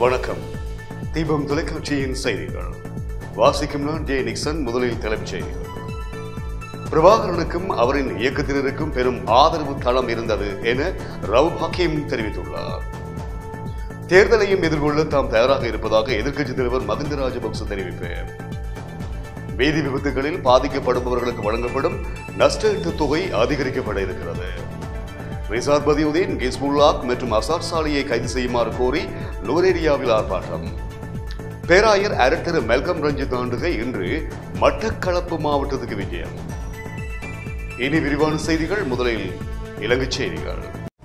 வணக்கம். தீபம் தொலைக்காட்சியின் செய்திகள் வாசிக்கும் நான் ஜே நிக்சன். முதலில் தலைப்புச் செய்திகள். பிரபாகரனுக்கும் அவரின் இயக்கத்தினருக்கும் பெரும் ஆதரவு தளம் இருந்தது என ரவூப் ஹக்கீம் தெரிவித்துள்ளார். தேர்தலையும் எதிர்கொள்ள தாம் தயாராக இருப்பதாக எதிர்க்கட்சித் தலைவர் மஹிந்த ராஜபக்ச தெரிவிப்பார். வீதி விபத்துகளில் பாதிக்கப்படுபவர்களுக்கு வழங்கப்படும் நஷ்ட தொகை அதிகரிக்கப்பட இருக்கிறது. ரிசாத் பதியுதீன், கிஸ்புல்லாஹ் மற்றும் அசார் சாலியை கைது செய்யுமாறு கோரி நூரேரியாவில் ஆர்ப்பாட்டம். பேராயர் அரட்டர் மெல்கம் ரஞ்சித் ஆண்டுகை இன்று மட்டக்களப்பு மாவட்டத்துக்கு விஜயம். இனி விரிவான செய்திகள். முதலில் இலங்கை செய்திகள்.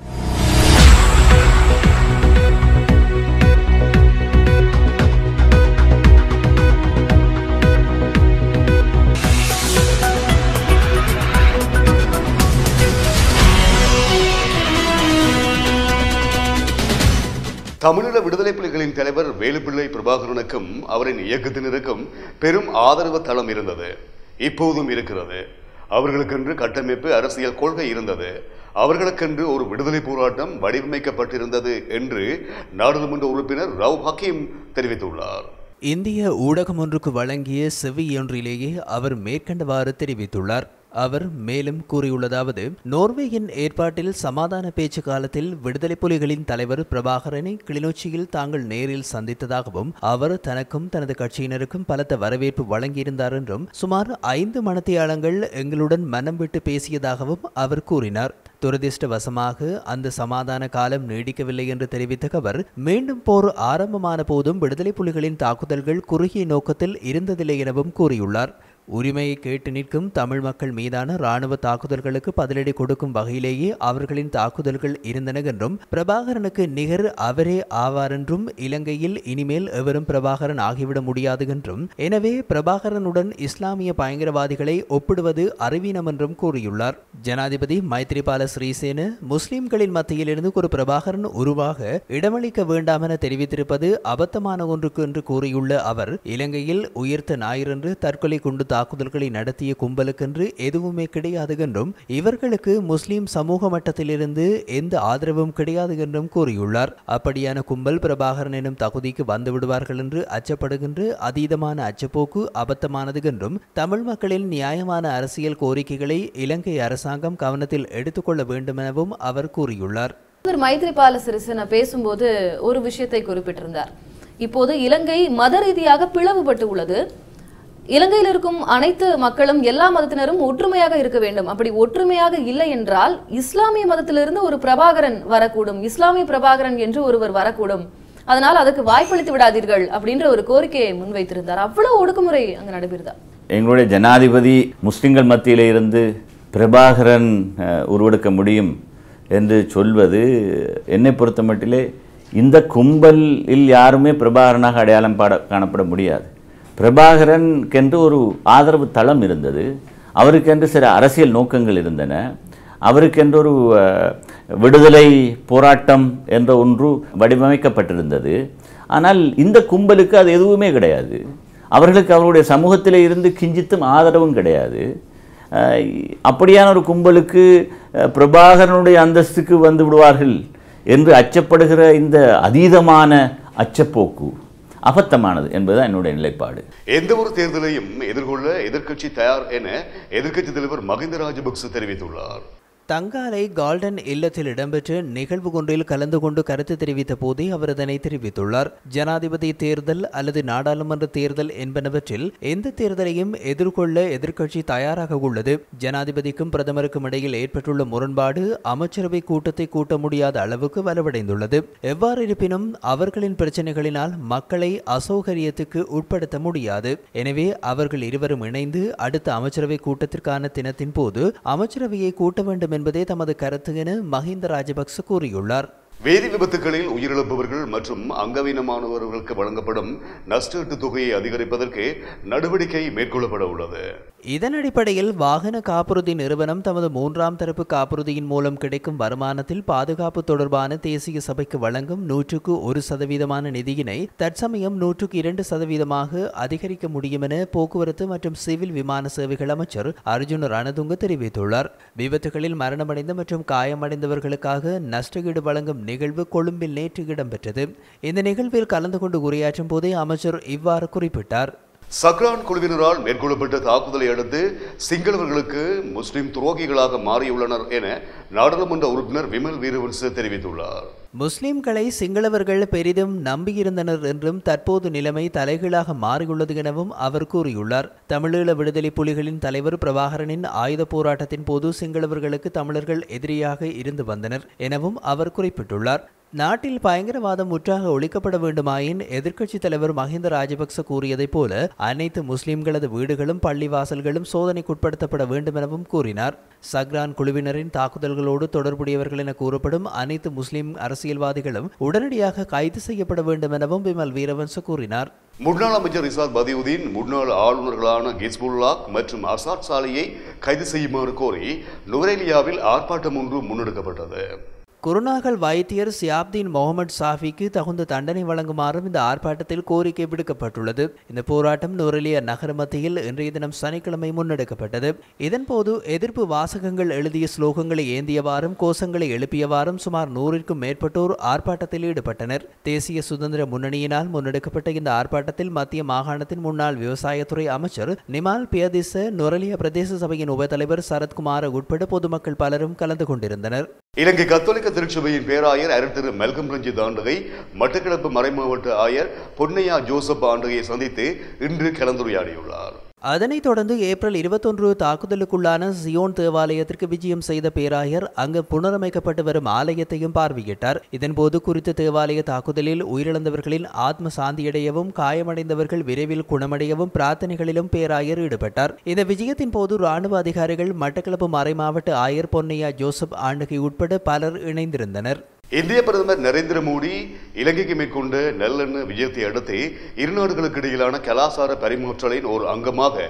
தமிழீழ விடுதலை புலிகளின் தலைவர் வேலுப்பிள்ளை பிரபாகரனுக்கும் அவரின் இயக்கத்தினருக்கும் பெரும் ஆதரவு தளம் இருந்தது, இப்போதும் இருக்கிறது. அவர்களுக்கென்று கட்டமைப்பு, அரசியல் கொள்கை இருந்தது. அவர்களுக்கென்று ஒரு விடுதலை போராட்டம் வடிவமைக்கப்பட்டிருந்தது என்று நாடாளுமன்ற உறுப்பினர் ரவூப் ஹக்கீம் தெரிவித்துள்ளார். இந்திய ஊடகம் ஒன்றுக்கு வழங்கிய செவியொன்றிலேயே அவர் மேற்கண்டவாறு தெரிவித்துள்ளார். அவர் மேலும் கூறியுள்ளதாவது: நோர்வேயின் ஏற்பாட்டில் சமாதான பேச்சு காலத்தில் விடுதலை புலிகளின் தலைவர் பிரபாகரனை கிளிநொச்சியில் தாங்கள் நேரில் சந்தித்ததாகவும் அவர் தனக்கும் தனது கட்சியினருக்கும் பலத்த வரவேற்பு வழங்கியிருந்தார் என்றும் சுமார் 5 மணித்தியாலங்கள் எங்களுடன் மனம் விட்டு பேசியதாகவும் அவர் கூறினார். துரதிர்ஷ்டவசமாக அந்த சமாதான காலம் நீடிக்கவில்லை என்று தெரிவித்த அவர், மீண்டும் போர் ஆரம்பமான போதும் விடுதலை புலிகளின் தாக்குதல்கள் குறுகிய நோக்கத்தில் இருந்ததில்லை எனவும் கூறியுள்ளார். உரிமையை கேட்டு நிற்கும் தமிழ் மக்கள் மீதான இராணுவ தாக்குதல்களுக்கு பதிலடி கொடுக்கும் வகையிலேயே அவர்களின் தாக்குதல்கள் இருந்தன என்றும், பிரபாகரனுக்கு நிகர் அவரே ஆவார் என்றும், இலங்கையில் இனிமேல் எவரும் பிரபாகரன் ஆகிவிட முடியாது என்றும், எனவே பிரபாகரனுடன் இஸ்லாமிய பயங்கரவாதிகளை ஒப்பிடுவது அறிவீனம் என்றும் கூறியுள்ளார். ஜனாதிபதி மைத்ரிபால சிறிசேன முஸ்லிம்களின் மத்தியிலிருந்து ஒரு பிரபாகரன் உருவாக இடமளிக்க வேண்டாம் என தெரிவித்திருப்பது அபத்தமான ஒன்றுக்கு என்று கூறியுள்ள அவர், இலங்கையில் உயிர்த்த ஞாயிறன்று தற்கொலை குண்டு தாக்குதல்களை நடத்திய கும்பலுக்கென்று எதுவுமே கிடையாது என்றும், இவர்களுக்கு முஸ்லிம் சமூக மட்டத்திலிருந்து எந்த ஆதரவும் கிடையாது என்றும் கூறியுள்ளார். அப்படியான கும்பல் பிரபாகரன் எனும் தகுதிக்கு வந்து விடுவார்கள் என்று அச்சப்படுகின்ற அதீதமான அச்சப்போக்கு அபத்தமானது என்றும், தமிழ் மக்களின் நியாயமான அரசியல் கோரிக்கைகளை இலங்கை அரசாங்கம் கவனத்தில் எடுத்துக்கொள்ள வேண்டும் எனவும் அவர் கூறியுள்ளார். மைத்ரிபால சிறிசேன பேசும்போது ஒரு விஷயத்தை குறிப்பிட்டிருந்தார். இப்போது இலங்கை மத ரீதியாக பிளவுபட்டு உள்ளது. இலங்கையில் இருக்கும் அனைத்து மக்களும், எல்லா மதத்தினரும் ஒற்றுமையாக இருக்க வேண்டும். அப்படி ஒற்றுமையாக இல்லை என்றால் இஸ்லாமிய மதத்திலிருந்து ஒரு பிரபாகரன் வரக்கூடும், இஸ்லாமிய பிரபாகரன் என்று ஒருவர் வரக்கூடும். அதனால் அதுக்கு வாய்ப்பளித்து விடாதீர்கள் அப்படின்ற ஒரு கோரிக்கையை முன்வைத்திருந்தார். அவ்வளவு ஒடுக்குமுறை அங்கு நடைபெறுதா? எங்களுடைய ஜனாதிபதி முஸ்லிம்கள் மத்தியிலே இருந்து பிரபாகரன் உருவெடுக்க முடியும் என்று சொல்வது என்னை பொறுத்த மட்டிலே இந்த கும்பலில் யாருமே பிரபாகரனாக அடையாளம் காணப்பட முடியாது. பிரபாகரனுக்கென்று ஒரு ஆதரவு தளம் இருந்தது, அவருக்கென்று சில அரசியல் நோக்கங்கள் இருந்தன, அவருக்கென்று ஒரு விடுதலை போராட்டம் என்ற ஒன்று வடிவமைக்கப்பட்டிருந்தது. ஆனால் இந்த கும்பலுக்கு அது எதுவுமே கிடையாது. அவர்களுக்கு அவருடைய சமூகத்திலே இருந்து கிஞ்சித்தும் ஆதரவும் கிடையாது. அப்படியான ஒரு கும்பலுக்கு பிரபாகரனுடைய அந்தஸ்துக்கு வந்து விடுவார்கள் என்று அச்சப்படுகிற இந்த அதீதமான அச்சப்போக்கு அபத்தமானது என்பதுதான் என்னுடைய நிலைப்பாடு. எந்த ஒரு தேர்தலையும் எதிர்கொள்ள எதிர்க்கட்சி தயார் என எதிர்க்கட்சி தலைவர் மஹிந்த ராஜபக்ச தெரிவித்துள்ளார். தங்காலை கால்டன் இல்லத்தில் இடம்பெற்ற நிகழ்வு ஒன்றில் கலந்து கொண்டு கருத்து தெரிவித்த போதே அவர் இதனை தெரிவித்துள்ளார். ஜனாதிபதி தேர்தல் அல்லது நாடாளுமன்ற தேர்தல் என்பனவற்றில் எந்த தேர்தலையும் எதிர்கொள்ள எதிர்க்கட்சி தயாராக உள்ளது. ஜனாதிபதிக்கும் பிரதமருக்கும் இடையில் ஏற்பட்டுள்ள முரண்பாடு அமைச்சரவை கூட்டத்தை கூட்ட முடியாத அளவுக்கு வலுவடைந்துள்ளது. எவ்வாறு இருப்பினும் அவர்களின் பிரச்சனைகளினால் மக்களை அசௌகரியத்துக்கு உட்படுத்த முடியாது. எனவே அவர்கள் இருவரும் இணைந்து அடுத்த அமைச்சரவை கூட்டத்திற்கான தினத்தின் போது அமைச்சரவையை கூட்ட வேண்டும் என்பதே தமது கருத்து என மஹிந்த ராஜபக்ச கூறியுள்ளார். வேதி விபத்துகளில் உயிரிழப்பவர்கள் மற்றும் அங்கவீனமானவர்களுக்கு வழங்கப்படும் நஷ்ட தொகையை அதிகரிப்பதற்கு நடவடிக்கை மேற்கொள்ளப்பட உள்ளது. இதன் அடிப்படையில் வாகன காப்புறுதி நிறுவனம் தமது 3ஆம் தரப்பு காப்புறுதியின் மூலம் கிடைக்கும் வருமானத்தில் பாதுகாப்பு தொடர்பான தேசிய சபைக்கு வழங்கும் 100% நிதியினை தற்சமயம் 102% அதிகரிக்க முடியும் என போக்குவரத்து மற்றும் சிவில் விமான சேவைகள் அமைச்சர் அர்ஜுன ரணதுங்க தெரிவித்துள்ளார். விபத்துகளில் மரணமடைந்த மற்றும் காயமடைந்தவர்களுக்காக நஷ்டஈடு வழங்கும் நிகழ்வு கொழும்பில் நேற்று இடம்பெற்றது. இந்த நிகழ்வில் கலந்து கொண்டு உரையாற்றும் போதே அமைச்சர் இவ்வாறு குறிப்பிட்டார். சக்ரான் குழுவினரால் மேற்கொள்ளப்பட்ட தாக்குதலை அடுத்து சிங்களவர்களுக்கு முஸ்லிம் துரோகிகளாக மாறியுள்ளனர் என நாடாளுமன்ற உறுப்பினர் விமல் வீரவன்ச தெரிவித்துள்ளார். முஸ்லிம்களை சிங்களவர்கள் பெரிதும் நம்பியிருந்தனர் என்றும் தற்போது நிலைமை தலைகீழாக மாறியுள்ளது எனவும் அவர் கூறியுள்ளார். தமிழீழ விடுதலை புலிகளின் தலைவர் பிரபாகரனின் ஆயுத போராட்டத்தின் போது சிங்களவர்களுக்கு தமிழர்கள் எதிரியாக இருந்து வந்தனர் எனவும் அவர் குறிப்பிட்டுள்ளார். நாட்டில் பயங்கரவாதம் முற்றாக ஒழிக்கப்பட வேண்டுமாயின் எதிர்க்கட்சித் தலைவர் மஹிந்த ராஜபக்ச கூறியதைப் போல அனைத்து முஸ்லிம்களது வீடுகளும் பள்ளிவாசல்களும் சோதனைக்குட்படுத்தப்பட வேண்டும் எனவும் கூறினார். சக்ரான் குழுவினரின் தாக்குதல்களோடு தொடர்புடையவர்கள் என கூறப்படும் அனைத்து முஸ்லிம் அரசியல்வாதிகளும் உடனடியாக கைது செய்யப்பட வேண்டும் எனவும் விமல் வீரவன்ச கூறினார். முன்னாள் அமைச்சர் ரிசாத் பதியுதீன், முன்னாள் ஆளுநர்களான கிஸ்புல்லாஹ் மற்றும் அசாத் சாலியை கைது செய்யுமாறு கோரி நுவரெலியாவில் ஆர்ப்பாட்டம் ஒன்று முன்னெடுக்கப்பட்டது. குருநாகல் வைத்தியர் சியாப்தீன் முகமது சாஃபிக்கு தகுந்த தண்டனை வழங்குமாறும் இந்த ஆர்ப்பாட்டத்தில் கோரிக்கை விடுக்கப்பட்டுள்ளது. இந்த போராட்டம் நுவரெலியா நகர மத்தியில் இன்றைய தினம் சனிக்கிழமை முன்னெடுக்கப்பட்டது. இதன்போது எதிர்ப்பு வாசகங்கள் எழுதிய ஸ்லோகங்களை ஏந்தியவாறும் கோஷங்களை எழுப்பியவாறும் சுமார் 100க்கும் மேற்பட்டோர் ஆர்ப்பாட்டத்தில் ஈடுபட்டனர். தேசிய சுதந்திர முன்னணியினால் முன்னெடுக்கப்பட்ட இந்த ஆர்ப்பாட்டத்தில் மத்திய மாகாணத்தின் முன்னாள் விவசாயத்துறை அமைச்சர் நிமால் பியதிச, நுவரெலியா பிரதேச சபையின் உபத்தலைவர் சரத்குமார் உட்பட பொதுமக்கள் பலரும் கலந்து கொண்டிருந்தனர். இலங்கை கத்தோலிக்க திருச்சபையின் பேராயர் திரு மெல்கம் ரஞ்சித் ஆண்டகை மட்டக்களப்பு மறைமாவட்ட ஆயர் பொன்னையா ஜோசப் ஆண்டகையை சந்தித்து இன்று கலந்துரையாடியுள்ளார். அதனைத் தொடர்ந்து ஏப்ரல் 21 தாக்குதலுக்குள்ளான சியோன் தேவாலயத்திற்கு விஜயம் செய்த பேராயர் அங்கு புனரமைக்கப்பட்டு வரும் ஆலயத்தையும் பார்வையிட்டார். இதன்போது குறித்த தேவாலய தாக்குதலில் உயிரிழந்தவர்களின் ஆத்ம சாந்தியடையவும் காயமடைந்தவர்கள் விரைவில் குணமடையவும் பிரார்த்தனைகளிலும் பேராயர் ஈடுபட்டார். இந்த விஜயத்தின் போது ராணுவ அதிகாரிகள், மட்டக்களப்பு மறைமாவட்ட ஆயர் பொன்னையா ஜோசப் ஆண்டகை உட்பட பலர் இணைந்திருந்தனர். இந்திய பிரதமர் நரேந்திர மோடி இலங்கைக்கு மேற்கொண்ட நல்லெண்ண விஜயத்தை அடுத்து இரு நாடுகளுக்கு இடையிலான கலாச்சார பரிமாற்றலின் ஒரு அங்கமாக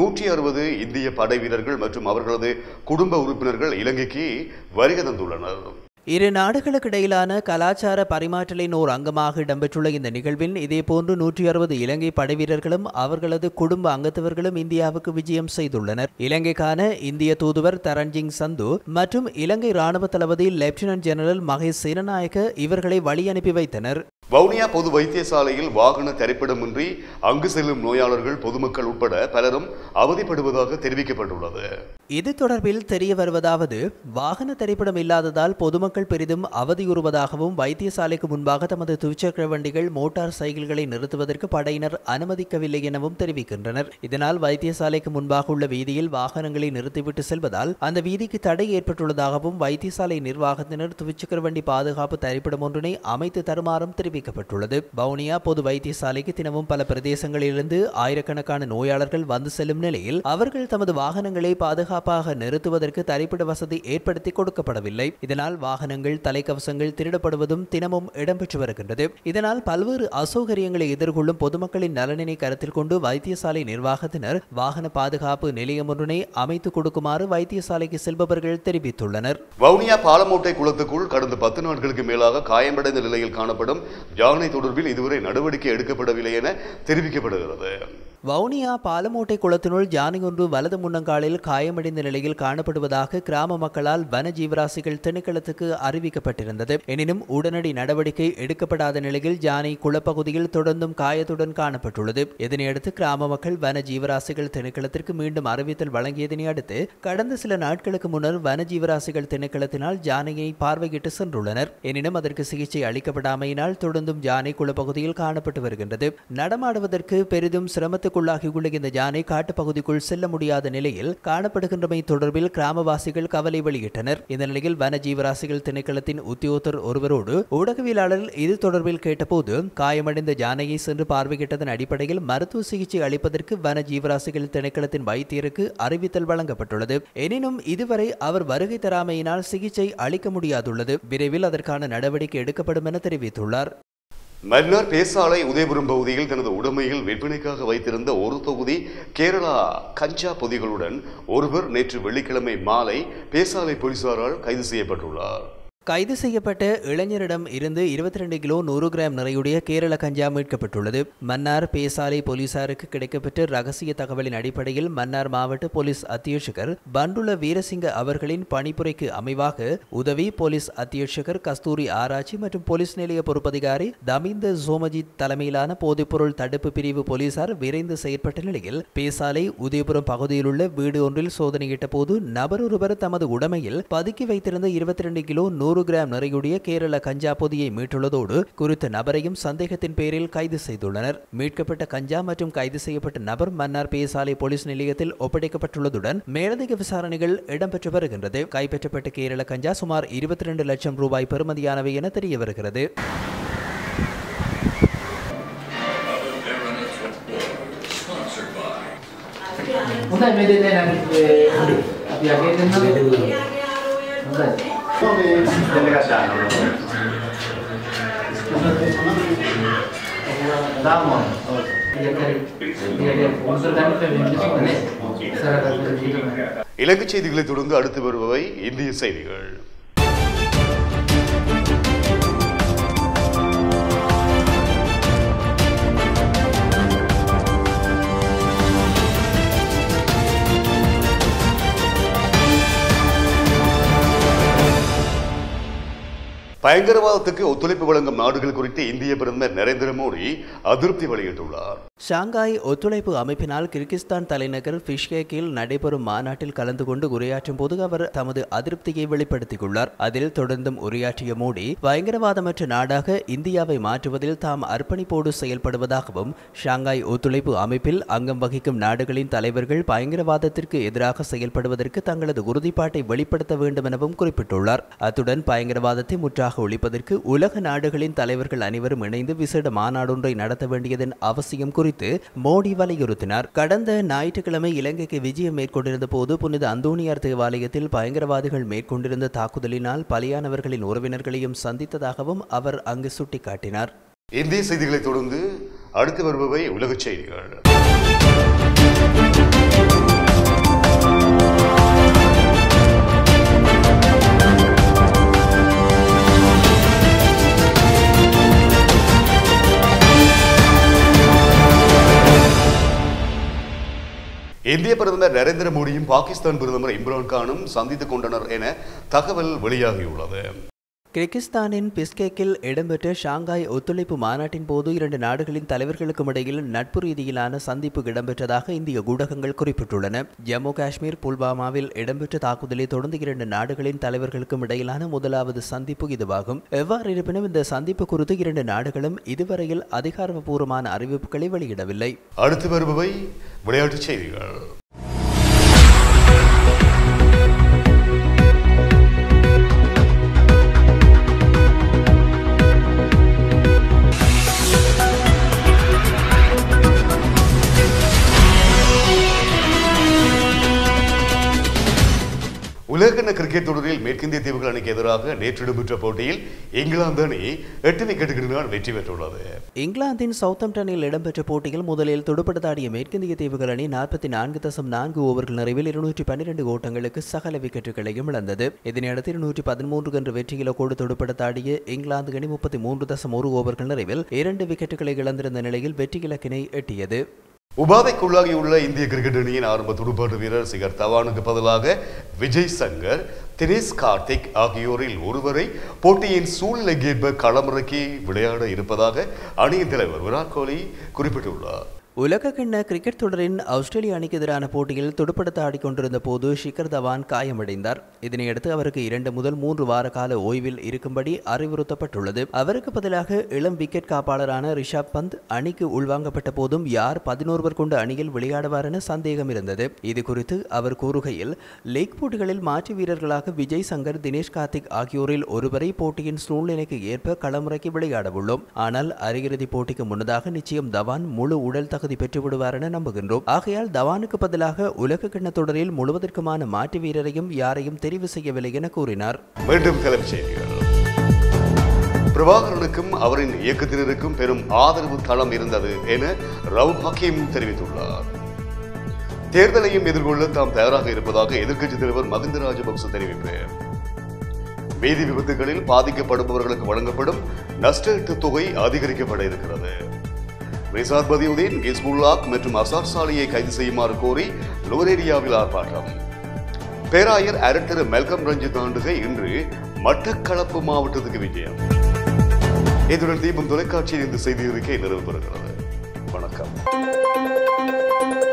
160 இந்திய படை வீரர்கள் மற்றும் அவர்களது குடும்ப உறுப்பினர்கள் இலங்கைக்கு வருகை தந்துள்ளனர். இரு நாடுகளுக்கு இடையிலான கலாச்சார பரிமாற்றலின் ஓர் அங்கமாக இடம்பெற்றுள்ள இந்த நிகழ்வில் இதேபோன்று 160 இலங்கை படைவீரர்களும் அவர்களது குடும்ப அங்கத்தவர்களும் இந்தியாவுக்கு விஜயம் செய்துள்ளனர். இலங்கைக்கான இந்திய தூதுவர் தரண்ஜிங் சந்து மற்றும் இலங்கை ராணுவ தளபதி லெப்டினன்ட் ஜெனரல் மகேஷ் சேனநாயக்க இவர்களை வழி அனுப்பி வைத்தனர். வவுனியா பொது வைத்தியசாலையில் வாகன தரிப்பிடமின்றி அங்கு செல்லும் நோயாளர்கள், பொதுமக்கள் உட்பட பலரும் அவதிப்படுவதாக தெரிவிக்கப்பட்டுள்ளது. இது தொடர்பில் தெரிய வருவதாவது, வாகன தரிப்பிடம் இல்லாததால் பொதுமக்கள் பெரிதும் அவதியுறுவதாகவும் வைத்தியசாலைக்கு முன்பாக தமது துவிச்சக்கர வண்டிகள், மோட்டார் சைக்கிள்களை நிறுத்துவதற்கு படையினர் அனுமதிக்கவில்லை எனவும் தெரிவிக்கின்றனர். இதனால் வைத்தியசாலைக்கு முன்பாக உள்ள வீதியில் வாகனங்களை நிறுத்திவிட்டு செல்வதால் அந்த வீதிக்கு தடை ஏற்பட்டுள்ளதாகவும் வைத்தியசாலை நிர்வாகத்தினர் துவிச்சக்கர வண்டி பாதுகாப்பு தரிப்பிடம் ஒன்றினை அமைத்து தருமாறும் தெரிவிக்கப்பட்டுள்ளது. வவுனியா பொது வைத்தியசாலைக்கு தினமும் பல பிரதேசங்களிலிருந்து ஆயிரக்கணக்கான நோயாளர்கள் வந்து செல்லும் நிலையில் அவர்கள் தமது வாகனங்களை பாதுகாப்பாக நிறுத்துவதற்கு தரிப்பிட வசதி ஏற்படுத்தி கொடுக்கப்படவில்லை. இதனால் வாகனங்கள், தலைக்கவசங்கள் திருடப்படுவதும் தினமும் இடம்பெற்று வருகின்றது. இதனால் பல்வேறு அசௌகரியங்களை எதிர்கொள்ளும் பொதுமக்களின் நலனினை கருத்தில் கொண்டு வைத்தியசாலை நிர்வாகத்தினர் வாகன பாதுகாப்பு நிலையம் ஒன்றினை அமைத்துக் கொடுக்குமாறு வைத்தியசாலைக்கு செல்பவர்கள் தெரிவித்துள்ளனர். வவுனியா பாலமோட்டை குளத்துக்குள் கடந்த 10 நாட்களுக்கு மேலாக காயமடைந்த நிலையில் காணப்படும் யானை தொடர்பில் இதுவரை நடவடிக்கை எடுக்கப்படவில்லை என தெரிவிக்கப்படுகிறது. வவுனியா பாலமோட்டை குளத்தினுள் யானை ஒன்று வலது முன்னங்காலில் காயமடைந்த நிலையில் காணப்படுவதாக கிராம மக்களால் வன ஜீவராசிகள் திணைக்களத்துக்கு அறிவிக்கப்பட்டிருந்தது. எனினும் உடனடி நடவடிக்கை எடுக்கப்படாத நிலையில் யானை குளப்பகுதியில் தொடர்ந்தும் காயத்துடன் காணப்பட்டுள்ளது. இதனையடுத்து கிராம மக்கள் வன ஜீவராசிகள் திணைக்களத்திற்கு மீண்டும் அறிவித்தல் வழங்கியதனை அடுத்து கடந்த சில நாட்களுக்கு முன்னர் வன ஜீவராசிகள் திணைக்களத்தினால் யானையை பார்வையிட்டு சென்றுள்ளனர். எனினும் அதற்கு சிகிச்சை அளிக்கப்படாமையினால் தொடர்ந்தும் யானை குளப்பகுதியில் காணப்பட்டு வருகின்றது. நடமாடுவதற்கு பெரிதும் சிரமத்துக்குள்ளாகியுள்ள இந்த யானை காட்டுப்பகுதிக்குள் செல்ல முடியாத நிலையில் காணப்படுகின்றமை தொடர்பில் கிராமவாசிகள் கவலை வெளியிட்டனர். இந்த நிலையில் வன ஜீவராசிகள் திணைக்களத்தின் உத்தியோகத்தர் ஒருவரோடு ஊடகவியலாளர் இது தொடர்பில் கேட்டபோது காயமடைந்த யானையை சென்று பார்வையிட்டதன் அடிப்படையில் மருத்துவ சிகிச்சை அளிப்பதற்கு வன ஜீவராசிகள் திணைக்களத்தின் வைத்தியருக்கு அறிவித்தல் வழங்கப்பட்டுள்ளது. எனினும் இதுவரை அவர் வருகை தராமையினால் சிகிச்சை அளிக்க முடியாதுள்ளது. விரைவில் அதற்கான நடவடிக்கை எடுக்கப்படும் என தெரிவித்துள்ளார். மன்னார் பேசாலை உதயபுரம் பகுதியில் தனது உடைமையில் விற்பனைக்காக வைத்திருந்த ஒரு தொகுதி கேரளா கஞ்சா பொதிகளுடன் ஒருவர் நேற்று வெள்ளிக்கிழமை மாலை பேசாலை போலீசாரால் கைது செய்யப்பட்டுள்ளார். கைது செய்யப்பட்ட இளைஞரிடம் இருந்து 22 கிலோ 100 கிராம் நிறையுடைய கேரள கஞ்சா மீட்கப்பட்டுள்ளது. மன்னார் பேசாலை போலீசாருக்கு கிடைக்கப்பட்ட ரகசிய தகவலின் அடிப்படையில் மன்னார் மாவட்ட போலீஸ் அத்தியட்சகர் பண்டுல வீரசிங்க அவர்களின் பணிப்புரைக்கு அமைவாக உதவி போலீஸ் அத்தியட்சகர் கஸ்தூரி ஆராய்ச்சி மற்றும் போலீஸ் நிலைய பொறுப்பதிகாரி தமிந்த சோமஜித் தலைமையிலான போதைப்பொருள் தடுப்பு பிரிவு போலீசார் விரைந்து செயற்பட்ட நிலையில் பேசாலை உதயபுரம் பகுதியில் உள்ள வீடு ஒன்றில் சோதனையிட்ட போது நபர் ஒருவர் தமது உடைமையில் பதுக்கி வைத்திருந்த 22 கிலோ 100 கிராம் நிறையுடைய கேரள கஞ்சா பொதியை மீட்டுள்ளதோடு குறித்த நபரையும் சந்தேகத்தின் பேரில் கைது செய்துள்ளனர். மீட்கப்பட்ட கஞ்சா மற்றும் கைது செய்யப்பட்ட நபர் மன்னார் பேசாலை போலீஸ் நிலையத்தில் ஒப்படைக்கப்பட்டுள்ளதுடன் மேலதிக விசாரணைகள் இடம்பெற்று வருகின்றது. கைப்பற்றப்பட்ட கேரள கஞ்சா சுமார் 22 லட்சம் ரூபாய் பெறுமதியானவை என தெரிய வருகிறது. இலங்கை செய்திகளை தொடர்ந்து அடுத்து வருபவை இந்திய செய்திகள். பயங்கரவாதத்துக்கு ஒத்துழைப்பு வழங்கும் நாடுகள் குறித்து இந்திய பிரதமர் நரேந்திர மோடி அதிருப்தி வெளியிட்டுள்ளார். ஷாங்காய் ஒத்துழைப்பு அமைப்பினால் கிர்கிஸ்தான் தலைநகர் பிஷ்கேக்கில் நடைபெறும் மாநாட்டில் கலந்து கொண்டு உரையாற்றும் போது அவர் தமது அதிருப்தியை வெளிப்படுத்தியுள்ளார். அதில் தொடர்ந்தும் உரையாற்றிய மோடி பயங்கரவாதமற்ற நாடாக இந்தியாவை மாற்றுவதில் தாம் அர்ப்பணிப்போடு செயல்படுவதாகவும் ஷாங்காய் ஒத்துழைப்பு அமைப்பில் அங்கம் வகிக்கும் நாடுகளின் தலைவர்கள் பயங்கரவாதத்திற்கு எதிராக செயல்படுவதற்கு தங்களது உறுதிப்பாட்டை வெளிப்படுத்த வேண்டும் எனவும் குறிப்பிட்டுள்ளார். அத்துடன் பயங்கரவாதத்தை முற்றாக ஒழிப்பதற்கு உலக நாடுகளின் தலைவர்கள் அனைவரும் இணைந்து விசேட மாநாடொன்றை நடத்த வேண்டியதன் அவசியம் குறித்து மோடி வலியுறுத்தினார். கடந்த ஞாயிற்றுக்கிழமை இலங்கைக்கு விஜயம் மேற்கொண்டிருந்த போது புனித அந்தோனியார் தேவாலயத்தில் பயங்கரவாதிகள் மேற்கொண்டிருந்த தாக்குதலினால் பலியானவர்களின் உறவினர்களையும் சந்தித்ததாகவும் அவர் அங்கு சுட்டிக்காட்டினார். இந்திய செய்திகளை தொடர்ந்து அடுத்து வருபவை உலக செய்திகள். இந்திய பிரதமர் நரேந்திர மோடியும் பாகிஸ்தான் பிரதமர் இம்ரான் கானும் சந்தித்துக் கொண்டனர் என தகவல் வெளியாகியுள்ளது. கிர்கிஸ்தானின் பிஸ்கேக்கில் இடம்பெற்ற ஷாங்காய் ஒத்துழைப்பு மாநாட்டின் போது இரண்டு நாடுகளின் தலைவர்களுக்கும் இடையில் நட்பு ரீதியிலான சந்திப்பு இடம்பெற்றதாக இந்திய ஊடகங்கள் குறிப்பிட்டுள்ளன. ஜம்மு காஷ்மீர் புல்வாமாவில் இடம்பெற்ற தாக்குதலை தொடர்ந்து இரண்டு நாடுகளின் தலைவர்களுக்கும் இடையிலான முதலாவது சந்திப்பு இதுவாகும். எவ்வாறு இருப்பினும் இந்த சந்திப்பு குறித்து இரண்டு நாடுகளும் இதுவரையில் அதிகாரப்பூர்வமான அறிவிப்புகளை வெளியிடவில்லை. அடுத்து வருபவை விளையாட்டுச் செய்திகள். உலகக்கிண்ண கிரிக்கெட் தொடரில் மேற்கிந்திய தீவுகள் அணிக்கு எதிராக நேற்று இடம்பெற்ற போட்டியில் இங்கிலாந்து அணி 8 விக்கெட்டுகளினால் வெற்றி பெற்றுள்ளது. இங்கிலாந்தின் சவுத்தம்ப்டனில் இடம்பெற்ற போட்டியில் முதலில் துடுப்படுத்தாடிய மேற்கிந்திய தீவுகள் அணி 44.4 ஓவர்கள் நிறைவில் 212 ஓட்டங்களுக்கு சகல விக்கெட்டுகளையும் இழந்தது. இதனையடுத்து 213 என்ற வெற்றி இலக்கோடு துடுப்படுத்தாடிய இங்கிலாந்து அணி 33.1 ஓவர்கள் நிறைவில் 2 விக்கெட்டுகளை இழந்திருந்த நிலையில் வெற்றி இலக்கினை எட்டியது. உபாதைக்குள்ளாகியுள்ள இந்திய கிரிக்கெட் அணியின் ஆரம்ப துடுப்பாட்ட வீரர் சிகர் தவானுக்கு பதிலாக விஜய் சங்கர், தினேஷ் கார்த்திக் ஆகியோரில் ஒருவரை போட்டியின் சூழ்நிலைக்கேற்ப களமிறக்கி விளையாட இருப்பதாக அணியின் தலைவர் விராட் கோலி குறிப்பிட்டுள்ளார். உலகக்கிண்ண கிரிக்கெட் தொடரின் ஆஸ்திரேலிய அணிக்கு எதிரான போட்டியில் துடுப்படுத்த ஆடிக்கொண்டிருந்த போது ஷிகர் தவான் காயமடைந்தார். இதனையடுத்து அவருக்கு 2 முதல் 3 வார கால ஓய்வில் இருக்கும்படி அறிவுறுத்தப்பட்டுள்ளது. அவருக்கு பதிலாக இளம் விக்கெட் காப்பாளரான ரிஷப் பந்த் அணிக்கு உள்வாங்கப்பட்ட போதும் யார் 11 கொண்ட அணியில் விளையாடுவார் என சந்தேகம் இருந்தது. இது குறித்து அவர் கூறுகையில், லீக் போட்டிகளில் மாற்று வீரர்களாக விஜய் சங்கர், தினேஷ் கார்த்திக் ஆகியோரில் ஒருவரை போட்டியின் சூழ்நிலைக்கு ஏற்ப களமிறக்கி விளையாடவுள்ளோம். ஆனால் அரையிறுதி போட்டிக்கு முன்னதாக நிச்சயம் தவான் முழு உடல் பெற்றுவிடுவார் என நம்புகின்றோம். ஆகையால் தவானுக்கு பதிலாக உலக கிண்ண தொடரில் முழுவதற்குமான மாற்று வீரரையும் யாரையும் தெரிவு செய்யவில்லை என கூறினார். மீண்டும் தலைப்புச் செய்திகள். பிரபாகரனுக்கும் அவரின் இயக்கத்தினருக்கும் பெரும் ஆதரவு தளம் இருந்தது என ரவுப் ஹக்கீம் தெரிவித்துள்ளார். தேர்தலையும் எதிர்கொள்ள தாம் தயாராக இருப்பதாக எதிர்க்கட்சி தலைவர் மஹிந்த ராஜபக்ச தெரிவித்தார். வீதி விபத்துகளில் பாதிக்கப்படுபவர்களுக்கு வழங்கப்படும் நஷ்டஈட்டு தொகை அதிகரிக்கப்பட இருக்கிறது. ரிசாத் பதியுதீன், ஹிஸ்புல்லாஹ் மற்றும் அசார் சாலியை கைது செய்யுமாறு கோரி நுவரேலியாவில் ஆர்ப்பாட்டம். பேராயர் அரட்டர் மெல்கம் ரஞ்சித் ஆண்டுகை இன்று மட்டக்களப்பு மாவட்டத்துக்கு விஜயம். இதுடன் தீபம் தொலைக்காட்சியில் இந்த செய்தி அறிக்கை நிறைவு பெறுகிறது. வணக்கம்.